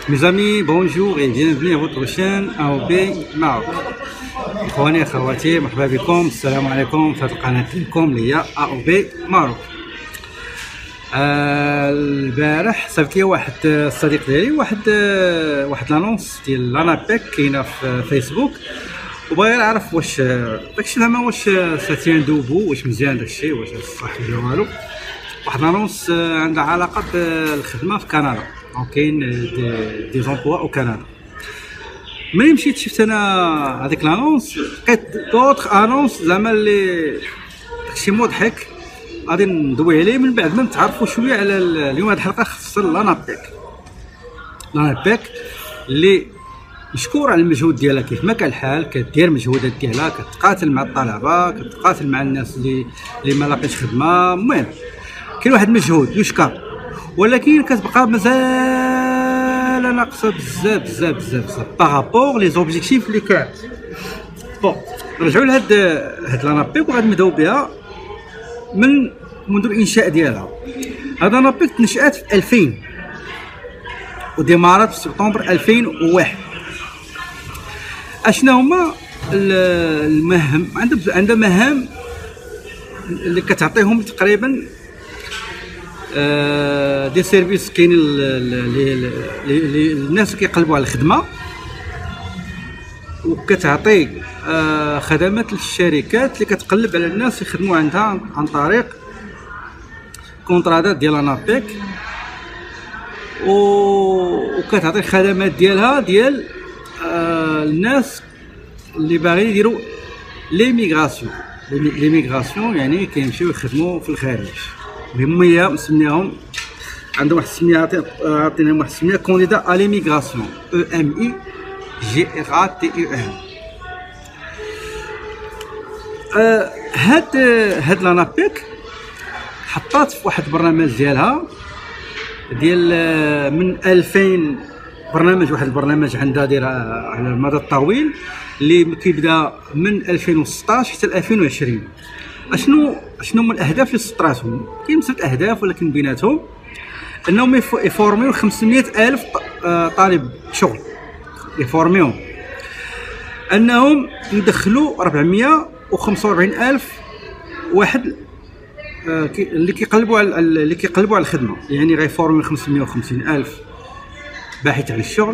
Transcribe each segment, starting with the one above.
Mes amis, bonjour et bienvenue à votre chaîne AOB Maroc. إخواني أخواتي مرحبا بكم، السلام عليكم في هذه القناة ديالكم اللي هي AOB Maroc. البارح صيفط لي واحد الصديق ديالي واحد لانونس ديال لانابيك كاينه في فيسبوك، وبغى يعرف واش داكشي زعما واش ساتيان دوبو، واش مزيان داكشي، واش صح ولا والو. واحد لانونس عندها علاقه بالخدمه في كندا، كاين دي زومبوا او كندا. ملي مشيت شفت انا هذيك لانونس لقيت دوطخ انونس زعما اللي داكشي مضحك، غادي ندوي عليه من بعد ما نتعرفوا شويه على اليوم. هذه الحلقه خصها لانابيك اللي مشكور على المجهود ديالها كيف ما كان الحال، كدير مجهودات ديالها، كتقاتل مع الطلبه، كتقاتل مع الناس اللي ما لاقيش خدمه. المهم كاين واحد المجهود يشكر، ولكن كتبقى مازال ناقصه بزاف بزاف بزاف بزاف بارابور لي زوبجيكتيف اللي كانت. بون نرجعوا لهاد لانابيك وغادي نبداو بها منذ الانشاء ديالها. هاد لانابيك تنشأت في 2000 وديمارات في سبتمبر 2001. اشنا هما المهام؟ عندها مهام اللي كتعطيهم تقريبا دي سيرفيس كاينين الناس اللي كيقلبوا على الخدمه، وكتعطي خدمات للشركات اللي كتقلب على الناس يخدموا عندها عن طريق كونطرادات ديال لانابيك، وكتعطي الخدمات ديالها ديال الناس اللي باغيين يديروا ليميغراسيون، يعني كيمشيو يخدموا في الخارج. هي مسمياهم، عندهم واحد السميه، عطيناهم واحد السميه كونديدا ليميغراسيون، EMIGRATEN. هاد لانابيك حطات في واحد البرنامج ديالها ديال من 2000 واحد البرنامج عندها دايرها على المدى الطويل اللي كيبدا من 2016 حتى 2020. اشنو هما الاهداف اللي سطراتهم؟ كاين 6 اهداف، ولكن بيناتهم انهم يفورميو 500,000 طالب شغل، يفورميهم انهم يدخلوا 445,000 واحد اللي كيقلبوا على الخدمه، يعني غيفورميو 550,000 باحث عن الشغل،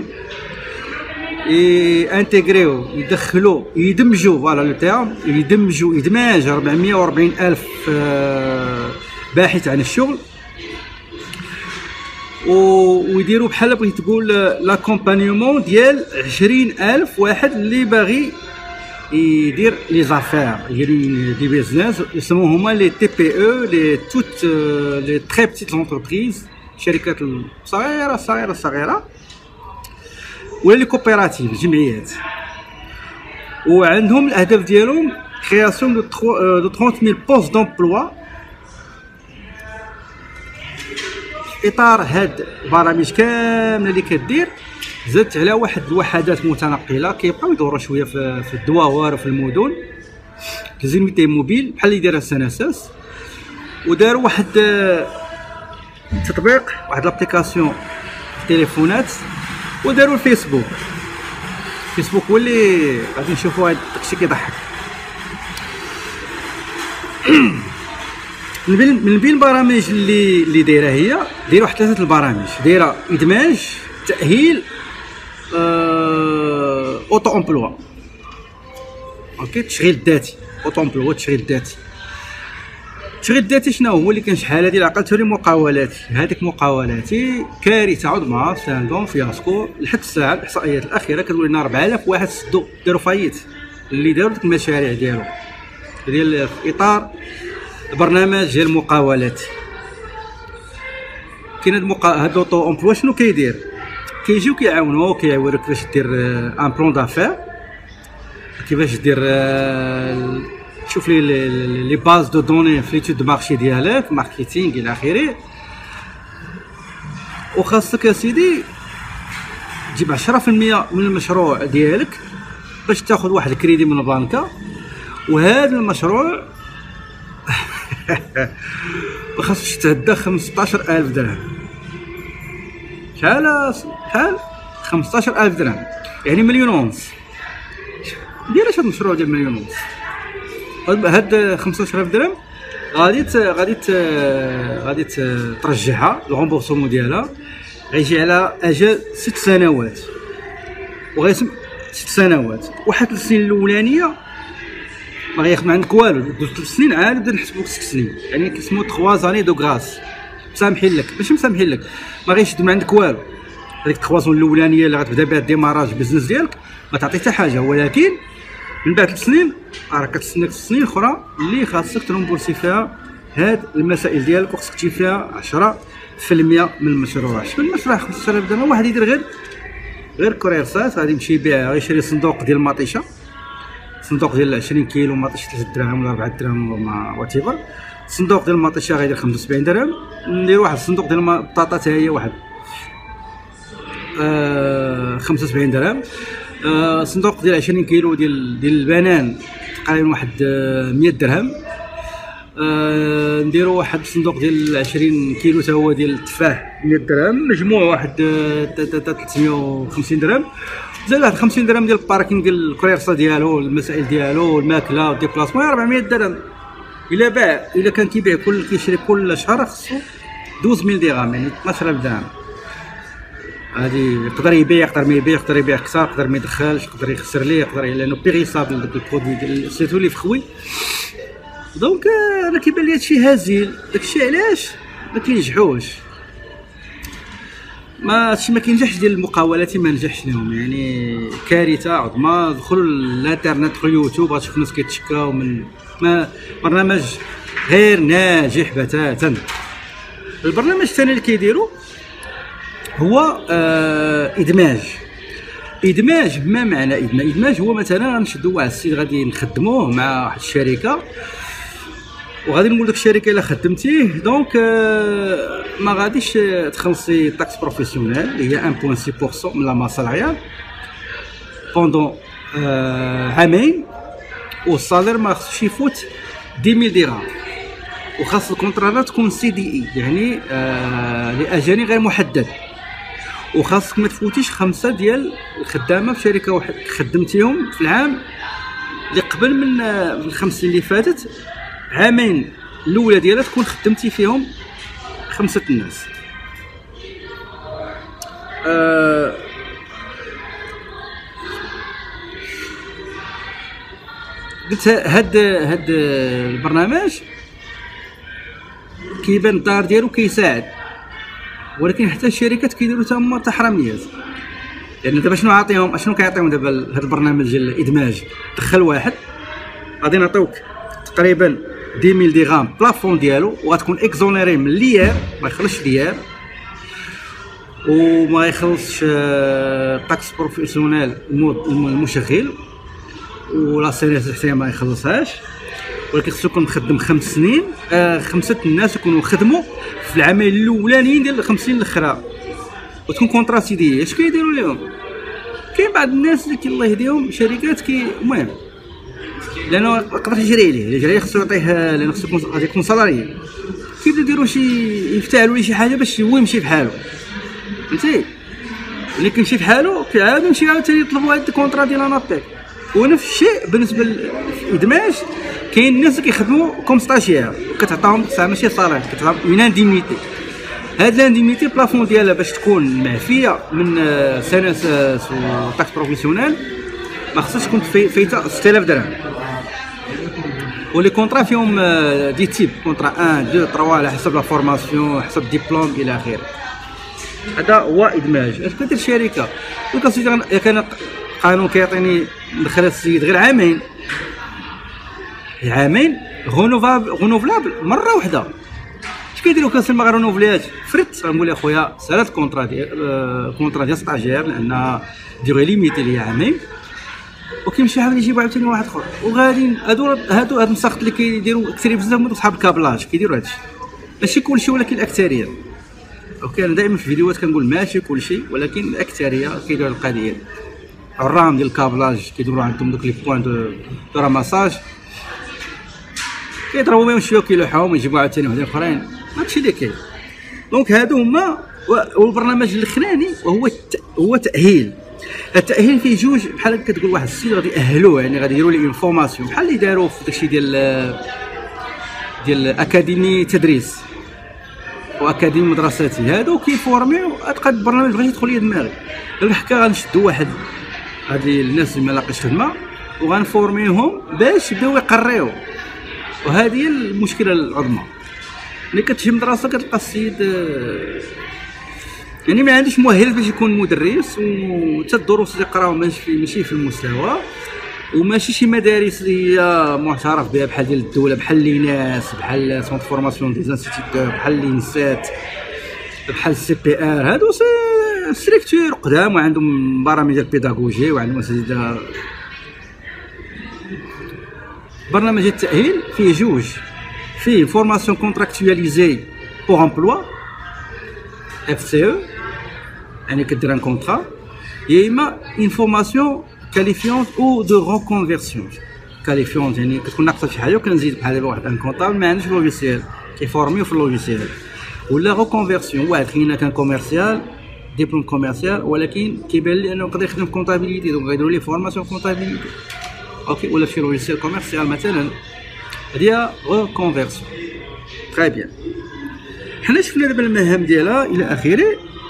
انتيغريو يدخلوا يدمجوا فوالا لو تيرم، ادماج 440,000 باحث عن الشغل، ويديروا بحال بغيت تقول لاكومبانيومون ديال 20,000 واحد اللي باغي يدير لي زافير، يدير دي بيزنس، يسموهم هما لي تي بي او، لي توت لي تري بتيت زونتربريز، الشركات الصغيره ولا لي كوبيراتيف، الجمعيات. وعندهم الاهداف ديالهم كرياسيون دو 30,000 بوست دومبلوا. في اطار هاد البرامج كامله اللي كدير، زادت على واحد الوحدات متنقله كيبقاو يدوروا شويه في الدواور وفي المدن، كزينيتي موبيل بحال اللي دايره سناساس، وداروا واحد تطبيق، واحد لابليكاسيون في التليفونات، وداروا الفيسبوك هو اللي غادي نشوفوا هذا الشيء كيضحك. من بين البرامج اللي دايره، هي دايره واحد 3 البرامج، دايره ادماج، تاهيل، اوتو امبلوا، تشغيل الذاتي، اوتو امبلوا، التشغيل الذاتي شنو هو اللي كان شحال هادي عقلت لي مقاولاتي. هذيك مقاولاتي كارثه عظمى، ساندون فياسكو لحد الساعه. الاحصائيات الاخيره كتقول لنا 4,000 واحد سدوا داروا فايت، اللي داروا ديك المشاريع ديال في اطار البرنامج ديال المقاولات. كاين هاد لوطو امبلوا شنو كيدير؟ كيجيو كيعاونوك، كيعاونوك كيفاش دير ان بلون دافير، كيفاش دير شوف لي باز دو دوني في ليتود دو مارشي ديالك، ماركتينغ الى اخره. وخاصك يا سيدي تجيب 10% من المشروع ديالك باش تاخذ واحد الكريدي من البنكه، وهذا المشروع ما خاصش يتعدى 15,000 درهم. شحال 15,000 درهم، يعني مليون ونص. دير اش هاد المشروع ديال مليون ونص؟ هاد 15,000 درهم غادي ترجعها الغومبورسمون ديالها، غيجي على اجل 6 سنوات، وغيسم 6 سنوات. واحد السنين الاولانيه ما غياخد عندك والو، دوز 3 سنين عاد نبدا نحسبوك 6 سنين، يعني كيسمو 3 زاني دو غراس، مسامحين لك ماشي مسامحين لك، ما غيشد من عندك والو. هذيك 3 زون الاولانيه اللي غتبدا بها الديماراج بيزنس ديالك ما تعطي حتى حاجه، ولكن من بعد 3 سنين راك كتسناك 6 سنين اخرى اللي خاصك ترومبورسي فيها هاد المسائل ديالك، وخصك تجيب فيها 10% من المشروع. شنو المشروع 15,000 درهم؟ واحد يدير غير كوريرسات، غادي يمشي يبيع، غيشري صندوق ديال المطيشه، صندوق ديال 20 كيلو مطيشه 3 دراهم ولا 4 دراهم ولا واتيفر. الصندوق ديال المطيشه غيدير 75 درهم. ندير واحد الصندوق ديال البطاطا حتى هي واحد 75 درهم. صندوق ديال 20 كيلو ديال البنان تقريبا واحد 100 درهم. نديرو واحد الصندوق ديال 20 كيلو حتى هو ديال التفاح 100 درهم، مجموع واحد 350 درهم. زائد واحد 50 درهم ديال الباركينغ ديال الكريرسه ديالو، المسائل ديالو، الماكله والديبلاسمون، 400 درهم. الا كان كيبيع كيشري كل شهر خصو 12000 درهم، يعني 12,000 درهم. هادي يقدر يبيع، يقدر ما يبيع، يقدر يبيع كثار، يقدر ما يدخلش، يقدر يخسر ليه، يقدر لانه بيغيسابل داك البرودوي ديال سيتو اللي فخوي. دونك انا كيبان لي هادشي هزيل. داكشي علاش ما كينجحوش، هادشي ما كينجحش ديال المقاولات، ما نجحش لهم، يعني كارثه عظمى. دخلوا الانترنت في اليوتيوب غتشوف ناس كيتشكاو من برنامج غير ناجح بتاتا. البرنامج الثاني اللي كيديروا هو ادماج. ما معنى ادماج؟ هو مثلا غنشدوا واحد السيد غادي نخدموه مع واحد الشركه، وغادي نقول لك الشركه الا خدمتيه دونك ما غاديش تخلصي طاكس بروفيسيونيل اللي هي 1.6% من لا ماس سالاريال بوندون عامين، والصالير ما خصوش يفوت 10,000 درهم، وخاص الكونترا تكون CDI يعني لاجل غير محدد، وخاصك ما تفوتيش 5 ديال الخدامه في شركه واحد خدمتيهم في العام اللي قبل من ال5 سنين اللي فاتت. عامين الاولى ديالها تكون خدمتي فيهم 5 الناس. قلت هاد البرنامج كيبان الدار ديالو كيساعد، ولكن حتى الشركات كيديروا تما حراميات. لان دابا شنو كيعطيهم دابا هذا البرنامج ديال الادماج؟ دخل واحد غادي نعطيوك تقريبا 10,000 درهم بلافون ديالو، وغتكون اكزونيري من الليار، ما يخلصش ليار وما يخلصش طاكس بروفيسيونيل المشغل، ولا سيريس حتى ما يخلصهاش، ولكن خصو يكون مخدم 5 سنين. 5 الناس يكونوا خدموا في العامين الاولانيين ديال 50 الاخرى، وتكون كونطرا سيدي. اش كيديروا لهم؟ كاين بعض الناس اللي الله يهديهم شركات المهم لانه ما يقدرش يجري عليه، اللي جري خصو يعطيه، لانه خصو يكون سالاري. كيبداو يديروا يفتعلوا ليه شي حاجه باش هو يمشي بحالو، فهمتي؟ اللي كيمشي بحالو كيعاود يمشي عاوتاني يطلبوا هاد الكونطرا ديال انابيك. ونفس الشيء بالنسبه للادماج، كاين الناس اللي كيخدموا كوم ستاجير وكتعطاهم ماشي صالير، كتعطيهم اون انديميتي. هاد الانديميتي بلافون ديالها باش تكون معفيه من سنس وطاكس بروفيسيونيل ما خصهاش تكون فايته 6000 درهم. ولي كونطرا فيهم دي تيب، كونطرا 1 2 3 على حسب لا فورماسيون، حسب الدبلوم الى اخره. هذا هو ادماج. اش كدير الشركه؟ يا كان قانون كيعطيني ندخل السيد غير عامين غونوفلابل مره واحده. اش كيديروا؟ كنسمى غير رونوفليات فريت. غنقول يا خويا سالات كونطرا ديال ستاجير لان ديغي ليميتي ليا عامين، وكيمشي عاود يجيبوا عاوتاني واحد اخر. وغادي هادو المساخط اللي كيديروا اكثريه بزاف من صحاب الكابلاج كيديروا هادشي، ماشي كلشي ولكن الاكثريه. اوكي انا دائما في الفيديوهات كنقول ماشي كلشي ولكن الاكثريه كيديروا القضيه دي. الرام ديال الكابلاج كيديروا عندهم دوك لي بوين دو راماساج، كيضربوا بهم شويه كيلوحوهم ويجيبوا عاوتاني وحدين اخرين. هادشي اللي كاين. دونك هادو هما. والبرنامج الاخراني وهو هو تاهيل. التاهيل فيه جوج، بحال كتقول واحد السيد غادي يأهلوه، يعني غادي يديروا ليه اون فورماسيون بحال اللي داروا في داكشي ديال اكاديمي تدريس واكاديمي مدرستي، هادو كيفورميو. تلقى البرنامج بغيت يدخل ليا دماغي، هكا غنشدو واحد هاد الناس اللي ما لاقيش خدمه وغنفورميهم باش يبداو يقريو. وهذه هي المشكله العظمى. ملي كتجي مدرسه كتلقى السيد يعني ما عندوش مؤهلات باش يكون مدرس، وحتى الدروس اللي يقراو ماشي في المستوى، وماشي شي مدارس اللي هي معترف بها بحال ديال الدوله، بحال ليناس، بحال سونط فورماسيون دي زانستيتيوتور، بحال لينسات، بحال سي بي ار. هادو ستركتور قدام وعندهم برامج ديال البيداغوجي وعندهم اساتذه. برنامج التأهيل فيه جوج، فيه فورماسيون كونتراكتواليزي بور امبلوا اف سي او، يعني كدير ان كونطرا، يا اما اون فورماسيون كاليفيونت او دو ريكونفيرسيون. كاليفيونت يعني كتكون ناقصه شي حاجه وكنزيد بحال دابا واحد ان كونطابل ما عندوش لوجيسيال كيفورميو في اللوجيسيال، ولا ريكونفيرسيون واحد كاين كان كوميرسيال ديبلوم كوميرسيال ولكن كيبان لي انه يقدر يخدم كونطابيليتي، دونك غيديروا ليه فورماسيون كونطابيليتي اوكي، ولا شي لوجيسيال كوميرسيال مثلا. هادي ريكونفيرسيون تري بيان. حنا شفنا دابا المهام ديالها الى اخره.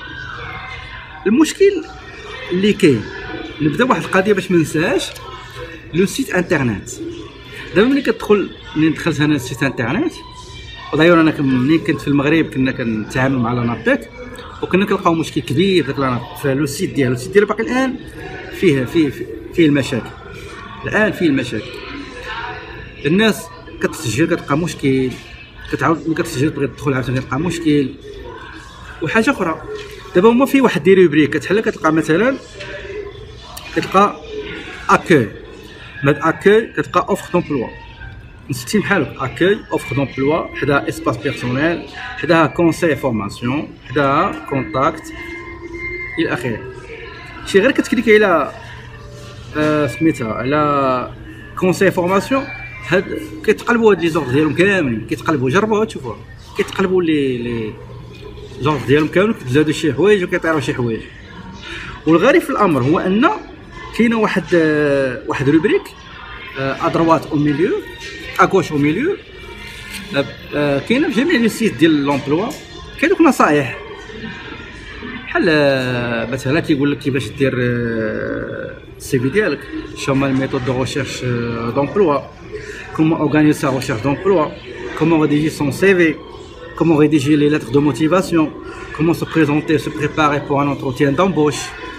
المشكل اللي كاين، نبدا واحد القضيه باش ما ننساهاش، لو سيت انترنت. دابا ملي كتدخل، ملي دخلت انا السيت انترنت، وداير انا ملي كنت في المغرب كنا كنتعامل مع لانابيك وكنا كنلقاو مشكل كبير في لو سيت ديالو. السيت ديالو باقي الان فيه المشاكل، الان فيه المشاكل. الناس كتسجل كتلقى مشكل، كتعاود ملي كتسجل تبغي تدخل عاوتاني كتلقى مشكل. وحاجه اخرى دابا هما فيه واحد دي روبريك كتحل، كتلقى مثلا كتلقى اكوي، هاد اكوي كتلقى اوفر دومبلوا، نسيتي بحال اكوي اوفر دومبلوا، حداها اسباس بيرسونيل، حداها كونساي فورماسيون، حداها كونتاكت الى اخره. شي غير كتكليكي على سميتها على كونساي فورماسيون، هاد كيتقلبوا هاد لي زورد ديالهم كاملين، كيتقلبوا. جربوها تشوفوها، كيتقلبوا لي زورد ديالهم كاملين، كتزادوا شي حوايج وكيطيروا شي حوايج. والغريب في الامر هو ان كاينه واحد روبريك ادروات او ميليو اكوش او ميليو، كاينه في جميع لي سيت ديال لومبلوا. كاين دوك نصائح بحال مثلا كيقول لك كيفاش دير السي في ديالك، شوما الميثود دو ريشيرش دومبلوا، comment organiser sa recherche d'emploi, comment rédiger son CV, comment rédiger les lettres de motivation, comment se présenter, se préparer pour un entretien d'embauche.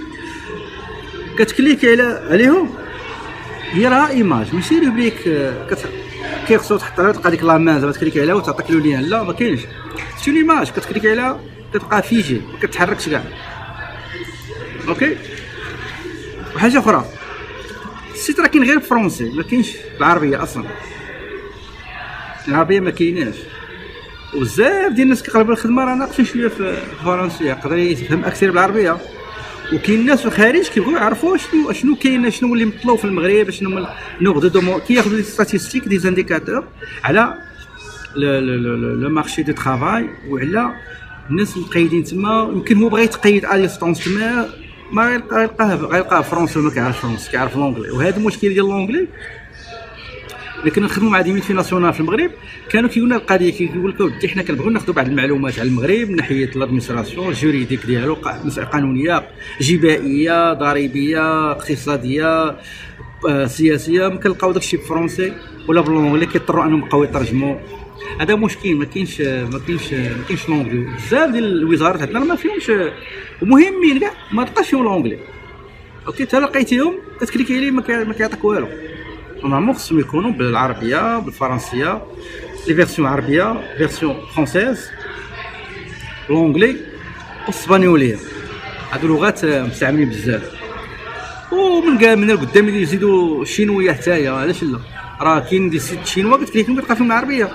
كتكليك عليهم هي راه ايماج ماشي روبريك كيخصو تحط عليها تلقى ديك لامان زعما تكليك عليها وتعطيك له لين. لا ما كاينش، شتي ليماج كتكليك عليها كتلقى فيجي ما كتحركش كاع. اوكي. وحاجه اخرى، السيت راه كاين غير بالفرنسي ما كاينش بالعربيه اصلا، العربيه ما كايناش. وبزاف ديال الناس كيقلبوا الخدمه راه ناقصين شويه في الفرنسيه، يقدر يفهم اكثر بالعربيه. وكاين ناس في الخارج كيبغيو يعرفوا شنو كاين، شنو اللي مطلوب في المغرب، شنو هما نوغ كياخذوا دي ستاتيستيك دي زانديكاتور على لو مارشي دو طرافاي وعلى الناس المقيدين تما. يمكن هو بغى يتقيد على ديستونس تما ما غيلقاه فرونسي وما كيعرفش فرونسي، كيعرف لونجلي. وهذا المشكل ديال لونجلي. لكن نخدموا مع دي ميلتي ناسيونال في المغرب كانوا كيقول لنا القضيه، كيقول لك ودي حنا كنبغيو ناخذوا بعض المعلومات على المغرب من ناحيه الادمينستراسيون الجوريديك ديالو، مسائل قانونيه جبائيه ضريبيه اقتصاديه سياسيه، ما كنلقاو داكشي بالفرنسي ولا باللونجلي، كيضطروا انهم يبقاو يترجموا. هذا مشكل، ما كاينش لونجلي. بزاف ديال الوزارات عندنا ما فيهمش ومهمين كاع ما تلقاش فيهم لونجلي. اوكي، حتى لقيتيهم كتكليكي عليه ما كيعطيك والو. نورمالمون خصهم يكونوا بالعربيه بالفرنسيه، لي فيرسيون عربيه، فيرسيون فرونسيز، لونجلي والاسبانيوليه. هادو لغات مستعملين بزاف. ومن القدام يزيدوا الشينويه حتى علاش لا، راه كاين دي سيت شينوا كتكليكي كتلقى فيهم العربيه،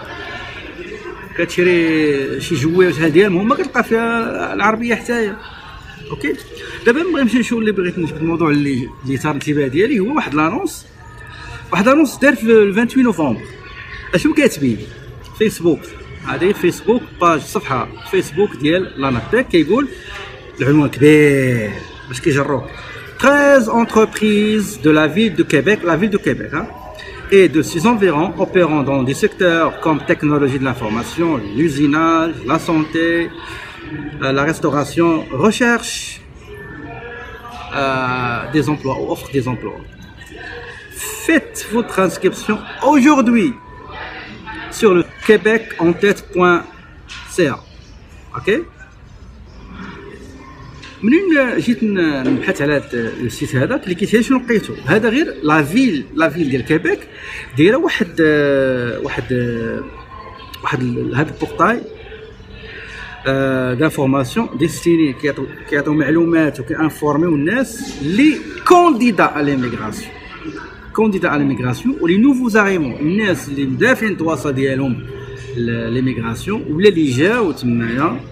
كتشري شي جويه ديالهم هما كتلقى فيها العربيه حتى. اوكي. دابا نبغي نمشي نشوف اللي بغيت نجبد الموضوع اللي ثار الانتباه ديالي، هو واحد لانونس دار في 28 نوفمبر. اشنو كاتبين؟ فيسبوك، هذه فيسبوك باج صفحه فيسبوك ديال لانابيك، كيقول العنوان كبير باش كيجروك. 13 entreprises de la ville de Québec, hein, et de ses environs opérant dans des secteurs comme technologie de l'information, l'usinage, la santé, la restauration, recherche des emplois ou offre des emplois. Faites votre inscription aujourd'hui sur le québecenTête.ca. ok. منين جيت نبحث على هذا السيت هذا كليكيت شنو لقيتو؟ هذا غير لا فيل ديال كيبيك دايره واحد هذا البورتاي دانفورماسيون ديستيني كيعطيو معلومات وكيانفورميو الناس لي كونديدا على ليميغراسيون ولي نوفوز اريمون، الناس اللي مدافعين الدواسه ديالهم ليميغراسيون ولا اللي جاو تمايا.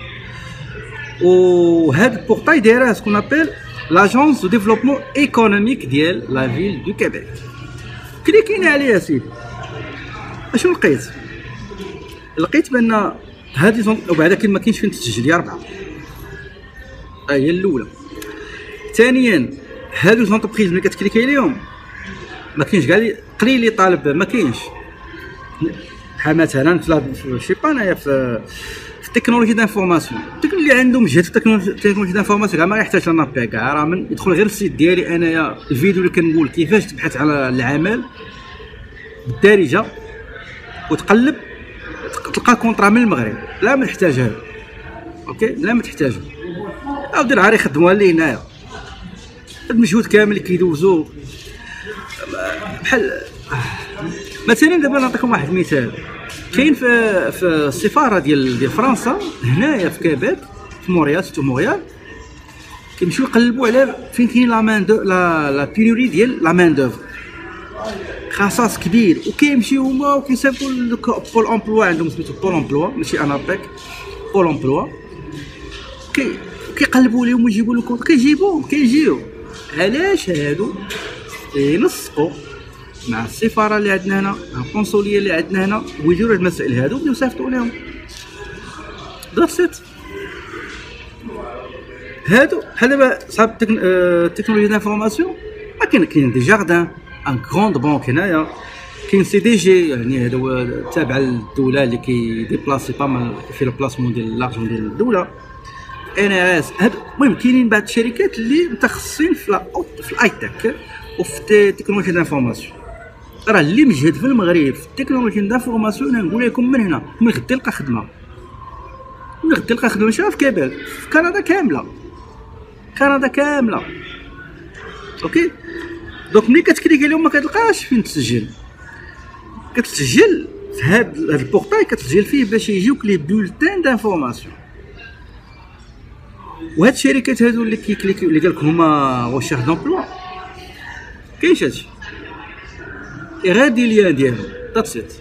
وهذا البورتاي دايره سكون ابل لاجونس دو ديفلوبمون ايكونوميك ديال لا فيل دو كيبيك. كليكينا عليه سيدي. اشنو لقيت بان هذه وبعدا كاين ما كاينش فين تسجل، يا 4 هي الاولى. ثانيا هادو زونطربريز ملي كتكليكي عليهم ما كاينش كاع قليل اللي طالب، ما كاينش بحال مثلا في شي با انايا في التكنولوجي دانفورماسيون، اللي عندهم جهه في التكنولوجي دانفورماسيون كاع ما يحتاج لنا بي كاع، راه من يدخل غير السيت ديالي انايا الفيديو اللي كنقول كيفاش تبحث على العمل بالدارجه وتقلب تلقى كونطرا من المغرب، لا ما تحتاجها. اوكي لا ما تحتاجها، عاود العار يخدموها لي هنايا. المجهود كامل اللي كيدوزو بحال مثلا دابا نعطيكم واحد المثال. كاين في السفاره ديال فرنسا هنايا في كيبيك في مونريال، سيتو مونريال، كيمشيو يقلبوا على فين كاين لا بيروري ديال لا مان دوف، خصاص كبير، وكيمشيو هما وكيصيفطوا بول امبلوا، عندهم سميتو بول امبلوا ماشي انابيك، بول امبلوا، كيقلبوا لهم ويجيبوا لهم كيجيو. علاش هادو ينسقوا مع السفاره اللي عندنا هنا، مع القنصليه اللي عندنا هنا، ويديروا هاد المسائل هادو ويبداو يصيفطوا لهم. درست هادو بحال دابا صحاب التكنولوجيا دانفورماسيون، ما كاين دي جاردان ان كروند بانك هنايا، كاين سي دي جي يعني هذا هو تابع للدوله اللي كيديبلاسي بامال في البلاسمون ديال لارجون ديال الدوله، ان ار اس. هاد المهم كاينين بعض الشركات اللي متخصصين في الاي تك وفي التكنولوجيا دانفورماسيون. راه اللي مجهد في المغرب في التكنولوجيا دانفورماسيون نقول لكم من هنا من غدا يلقى خدمه، ماشي في كيبيك، في كندا كامله. اوكي دونك ملي كتكليكي اليوم ما كتلقاش فين تسجل، كتسجل في هاد البورتاي، كتسجل فيه باش يجيوك لي بولتين دانفورماسيون. وهاد الشركات هادو اللي كيكليكيو اللي قالك هما وشيخ دومبلوا، كاينش هادشي غادي ليان ديالهم تاتسيت.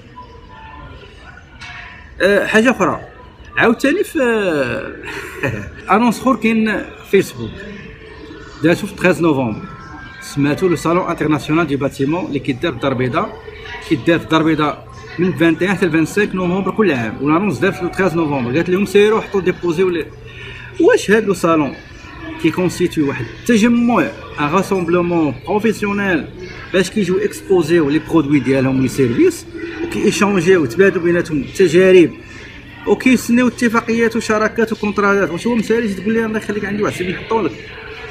حاجه اخرى عاوتاني في انونس اخر كاين فيسبوك دارتو في 13 نوفمبر، سماتو لو صالون انترناسيونال دي باتيمون اللي كيدار في الدار البيضاء، كيدار في الدار البيضاء من 21 حتى 25 نوفمبر كل عام، والانونس دار في 13 نوفمبر. قالت لهم سيروا حطوا ديبوزيو. واش هاد لو صالون كي كونستيتوي واحد التجمع ان راسومبلومون بروفيسيونيل باش كيجيو اكسبوزيو لي برودوي ديالهم لي سيرفيس، وكي ايشانجيو وتبادلوا بيناتهم التجارب، وكيسنيو اتفاقيات وشراكات وكونطرات. واش هو مسالي تقول لي الله يخليك عندي واحد السيفي نحطو لك،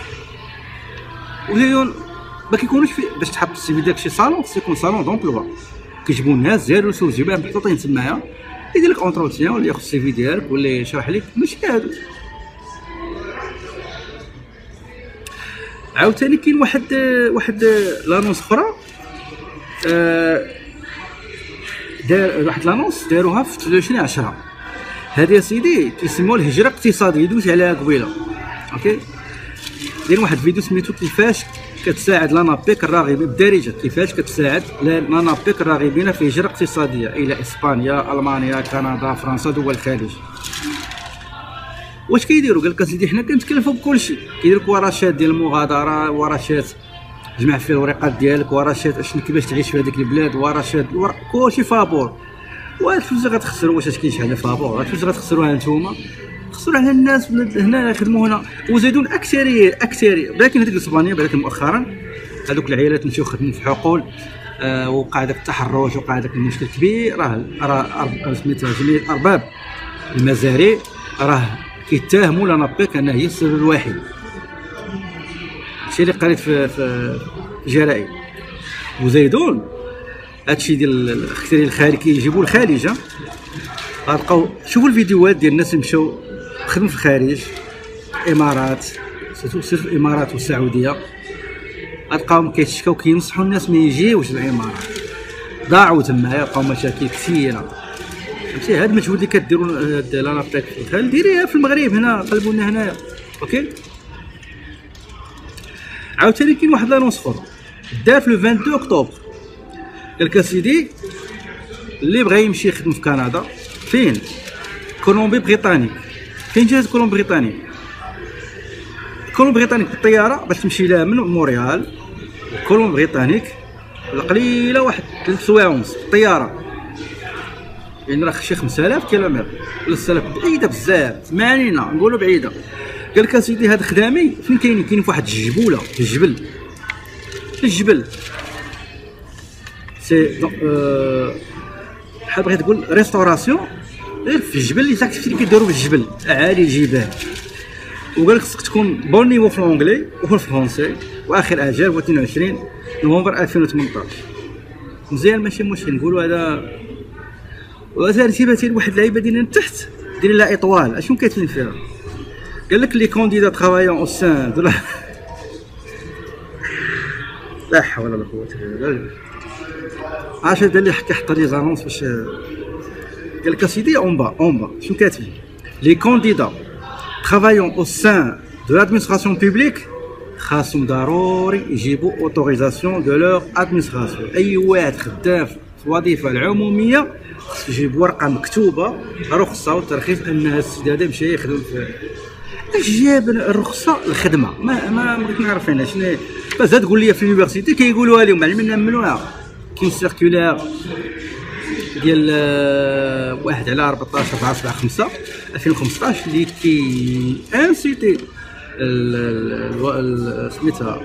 وليون ما كيكونوش في باش تحط السيفي ديالك شي صالون، خصو يكون صالون دومبلوا، كيجيبوا الناس زيرو سوزيو باه محطوطين تمايا، يدير لك اونتروتيان ولا ياخذ السيفي ديالك ولا يشرح لك، ماشي هادو. عاوتاني كاين واحد لانونس اخرى، دار واحد لانونس داروها في 23/10. هذه يا سيدي كيسموها الهجره الاقتصاديه، دوز عليها قبيله. اوكي دايرين واحد الفيديو سميتو كيفاش كتساعد لانابيك الراغبين بالدارجه، كيفاش كتساعد لانابيك الراغبين في هجره اقتصاديه الى اسبانيا، المانيا، كندا، فرنسا، دول الخليج. واش كيديروا؟ قال لك اسيدي حنا كنتكلفوا بكلشي، كيدير لك ورشات ديال المغادره، ورشات جمع فيه الورقات ديالك، ورشات شنو كيفاش تعيش في هذيك البلاد، ورشات كلشي فابور. وهاد الفلوس اللي غتخسروا واش كاين شي حاجه فابور؟ هاد الفلوس غتخسروها نتوما، خسروا على الناس هنا يخدموا هنا وزيدون اكثريه لكن هذيك الاسبانيه بعد مؤخرا هذوك العائلات مشاو خدموا في حقول وقع داك التحرش وقع داك المشكل كبير. راه سميتها جميع ارباب المزارع راه كيتهموا لانابيك انها هي السبب الوحيد. هادشي اللي قريت في الجرائد. وزيدون هادشي ديال الاختيار الخارجي كيجيبوا الخارج غتلقاو شوفوا الفيديوهات ديال الناس اللي مشاو خدموا في الخارج الامارات سيرتو الامارات والسعوديه غتلقاهم كيتشكاو كينصحوا الناس ما يجيوش للامارات ضاعوا تما لقاو مشاكل كثيره. فهمتي هاد المجهود اللي كديروا لانابيك في الخارج ديريها في المغرب هنا قلبونا هنايا اوكي. عاوتاني كاين واحد لانونس اخر دار في لو 22 اكتوبر قال لك اسيدي اللي بغى يمشي يخدم في كندا فين كولومبي بريطانيك. فين جات كولومبي بريطانيك؟ كولومبي بريطانيك بالطياره باش تمشي لها من مونريال. كولومبي بريطانيك القليله واحد 3 سوايع ونص بالطياره يعني راه شي 5000 كيلومتر ولا 6000 بعيده بزاف 80 نقولوا بعيده. قال لك اسيدي هاد خدامي فين كاينين في واحد الجبوله في الجبل سي بحال بغيت تقول ريستوراسيون غير في الجبل اللي ساكت اللي كيديروا في الجبل عالي الجبال. وقال لك خصك تكون بون نيفو في الانجلي وفي الفرونسي واخر اجال هو 22 نوفمبر 2018. مزيان ماشي مشكل نقولوا هذا. وهذا رتيبه واحد اللعيبه ديال من تحت دير لها اطوال اشنو كاتبين فيها؟ قال لك لي كونديدا ترافايون او سان دو لا حول ولا قوه الا بالله. عاش هذا اللي حط لي زانونس باش قال لك اسيدي اون با شنو كاتبين؟ لي كونديدا ترافايون او سان دو لادمينستراسيون بوبليك خاصهم ضروري يجيبوا اوتوريزاسيون دو لور ادمينستراسيون. اي واحد خدام في الوظيفه العموميه خصو يجيب ورقه مكتوبه رخصه وترخيص ان السيد هذا مشى يخدم في. اش جاب الرخصه الخدمه ما بغيت نعرف انا شنو بس تقول لي في اليونيفرسيتي كيقولوها لهم معلمين نامنوها. كاين سيركولير ديال 1 على 14 4 5 2015 اللي كي انسيتي سميتها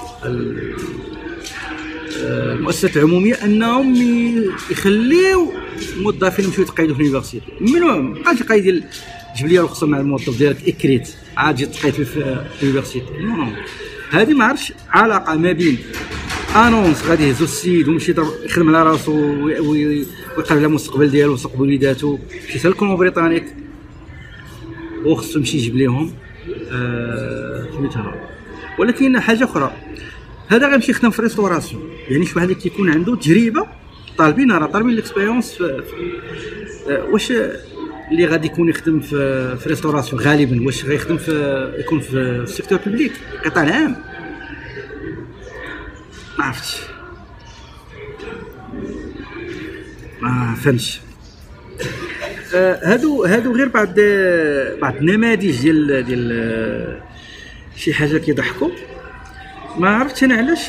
المؤسسات العموميه انهم يخليو الموظفين يمشيو يتقيدوا في اليونيفرسيتي. منهم بقاش يقيد ديال جيب لي رخصه مع الموظف ديالك اكريت عاد جيت تقيد في اليونيفرسيتي. نو هذه ما عرفتش علاقه ما بين انونس غادي يهزو السيد ويمشي يخدم على راسو ويقرب على المستقبل ديالو ومستقبل وليداتو مشي حتى لكولومبي بريطانيك وخصو يمشي يجيب ليهم سميتها. ولكن حاجه اخرى هذا غيمشي يخدم في ريستوراسيون يعني شي واحد اللي كيكون عنده تجربه طالبين الاكسبيريونس واش اللي غادي يكون يخدم في ريستوراسيون غالبا واش غيخدم يكون في السيكتور بوبليك القطاع العام ما عرفتش ما فهمتش. هادو غير بعض النماذج ديال شي حاجه كيضحكوا ما عرفتش انا علاش.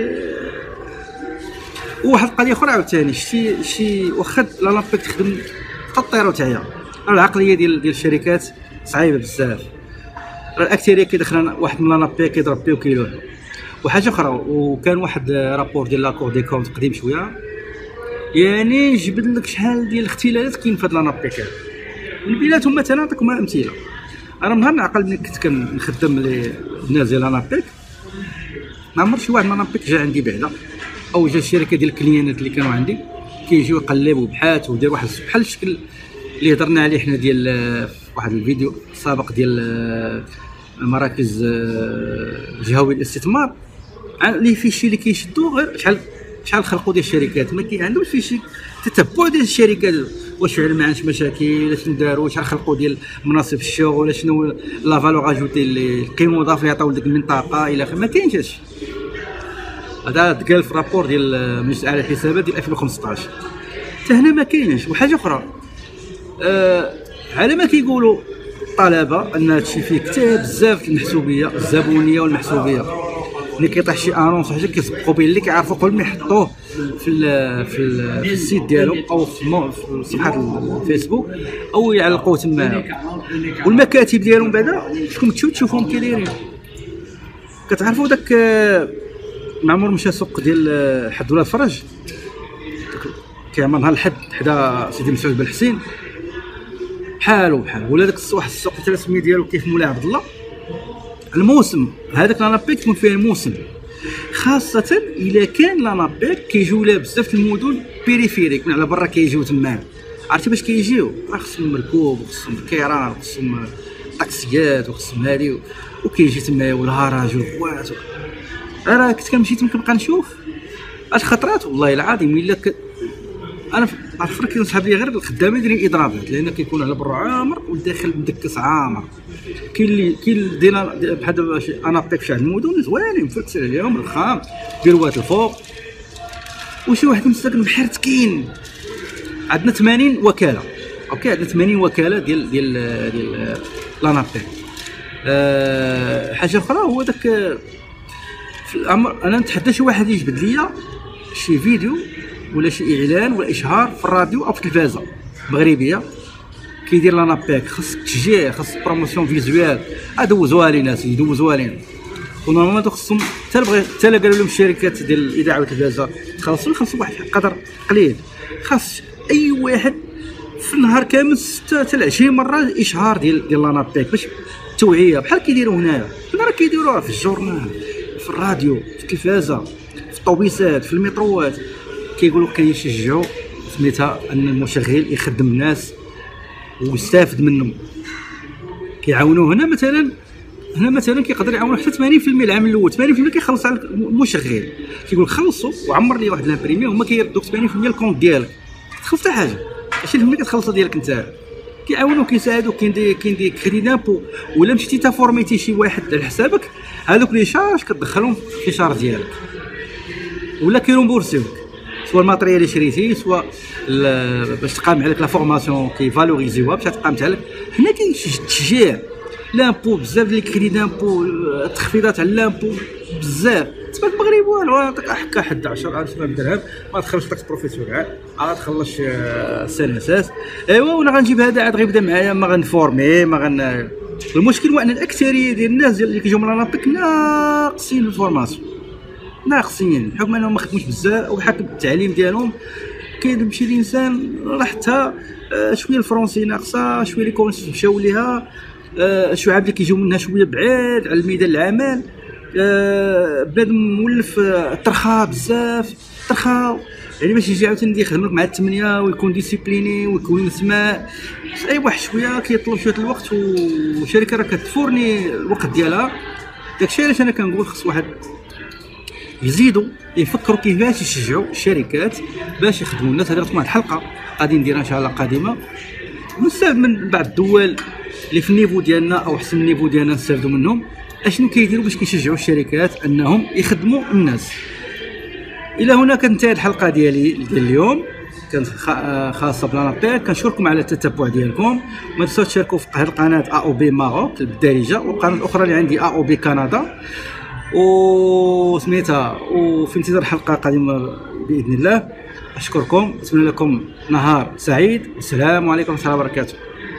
وواحد القضيه اخرى عاوتاني شي واخا لانابيك تخدم الطياره تاعها العقليه ديال الشركات صعيبه بزاف. الاكثريه كيدخل واحد من لانابيك كيضرب بيه وكيلوح. وحاجه اخرى وكان واحد رابور ديال لاكور دي كونت قديم شويه يعني جبد لك شحال ديال الاختلالات كاين في هاد لانابيك من بيناتهم. مثلا نعطيكم امثله. انا نهار نعقل ملي كنت كنخدم الناس ديال لانابيك ما عمر شي واحد من لانابيك جا عندي بعدا او جا الشركه ديال الكليانات اللي كانوا عندي كيجيو يقلبوا بحث ودير واحد بحال الشكل اللي هضرنا عليه حنا ديال واحد الفيديو سابق ديال مراكز جهوي الاستثمار اللي فيشي اللي كيشدوا غير شحال خلقوا ديال الشركات ما عندهمش فيشي تتبع ديال الشركات واش فعلا ما عندش مشاكل شنو داروا شحال خلقوا ديال مناصب الشغل شنو لا فالور اجوتي القيمه المضافه اللي عطاو لديك المنطقه الى اخره ما كاينش هادشي. هذا تقال في الرابور ديال المجلس الاعلى للحسابات ديال 2015 حتى هنا ما كاينش. وحاجه اخرى على ما كيقولوا الطلبه ان هادشي فيه كتاب بزاف المحسوبيه الزبونيه والمحسوبيه ملي كيطيح شي انونس حاجه كيسبقوا به اللي كيعرفوا قبل ما يحطوه في السيت ديالهم او في صفحه الفيسبوك او يعلقوه تما. والمكاتب ديالهم بعدا شكون تشوفهم كي دايرين. كتعرفوا داك معمر مشى سوق ديال حد ولاد فرج كيعمر نهار الحد حدا سيدي مسعود بن حسين بحالو ولا داك واحد السوق حتى الاسميه ديالو كيف مولاي عبد الله. الموسم هذاك لانابيك تكون فيه الموسم، خاصه الا كان لانابيك كيجيو لها بزاف المدن بيريفيريك من على برا كيجيو تما. عرفتي باش كيجيو راه خصهم مركوب وخصهم الكيران وخصهم طاكسيات وخصهم هادي وكيجي تما والهراج والغوات. راه كنت كنمشي تما كنبقى نشوف اش خطرات والله العظيم الا انا عرفت كينسحب لي غير الخدامين دايرين اضرابات لان كيكون على برا عامر والداخل مدكس عامر. كاين اللي دينا بحال دابا انا بيك في شي المدن زوينين مفلكس عليهم الخام بيروات الفوق وشي واحد مساكن محرتكين. عندنا 80 وكاله اوكي، عندنا 80 وكاله ديال لانابيك. حاجه اخرى هو داك في الامر انا نتحدى شي واحد يجبد ليا شي فيديو ولا شي اعلان ولا اشهار في الراديو او في التلفازه مغربيه كيدير لانابيك. خاص تشجيع، خاص بروموسيون فيزوال. هادو زوالين اسيدي زوالين ونورمالمون خصهم حتى لا قالوا لهم الشركات ديال الاذاعه والتلفازه خلصوا واحد قدر قليل. خاص اي واحد في النهار كامل 6 حتى 20 مره اشهار ديال لانابيك باش توعيه بحال كيديروا هنايا. راه كيديروها في الجورنال في الراديو في التلفازه في الطوبيسات في المتروات كيقولوا كيشجعوا سميتها ان المشغل يخدم الناس ويستافد منهم. كيعاونوه هنا مثلا كيقدر يعاونوا حتى 80% العام الاول 80% كيخلص على المشغل. كيقول خلصوا وعمر لي واحد لامبريمي هما كيردوك 80% الكونت ديالك تخلص حتى حاجه 20% كتخلصها ديالك انت. كيعاونوك كيساعدوك. كاين دي كريدي دامبو ولا مشيتي تا فورميتي شي واحد على حسابك هذوك لي شارج كتدخلهم في شارج ديالك ولا كيرومبورسيوك سواء الماتريال اللي شريتي سواء باش تقام عليك لا فورماسيون كيفالوريزيوها باش تقامت عليك. هنا كاين تشجيع لامبو بزاف ديال الكريدي دامبو التخفيضات على لامبو بزاف. تبان المغرب والو عطاك حكا حد 10000 درهم ما تخلصش طاكس بروفيسيونال عاد تخلص السنه اساس. ايوا وانا غنجيب هذا عاد غيبدا معايا ما غنفورمي ما غن. المشكل هو ان الاكثريه ديال الناس اللي كيجيو من لانابيك ناقصين الفورماسيون ناقصين بحكم انهم ما خدموش بزاف وبحكم التعليم ديالهم. كيمشي الانسان راه حتى شويه الفرونسي ناقصه شويه لي كونس مشاو ليها الشعاب اللي كيجيو منها شويه بعاد على الميدان العمل. بنادم مولف ترخا بزاف ترخا يعني باش يجي عاوتاني يخدم لك مع 8 ويكون ديسيبليني ويكون يسمع اي واحد شويه كيطلب شويه الوقت والشركه راه كتفورني الوقت ديالها. داكشي علاش انا كنقول خص واحد يزيدوا يفكروا كيفاش يشجعوا الشركات باش يخدموا الناس. هذه غتكون واحد الحلقه غادي نديرها ان شاء الله قادمه ونستافد من بعض الدول اللي في النيفو ديالنا او احسن النيفو ديالنا نستافدوا منهم اشنو كيديروا باش كيشجعوا الشركات انهم يخدموا الناس. الى هنا كانت الحلقه ديالي اليوم كانت خاصه بلانابيك. كنشكركم على التتبع ديالكم. ما تنساوش تشاركوا في هذه القناه او بي ماروك بالدارجه والقناه الاخرى اللي عندي او بي كندا وسميتها وفي انتظار حلقه قادمه باذن الله. اشكركم اتمنى لكم نهار سعيد والسلام عليكم ورحمه الله وبركاته.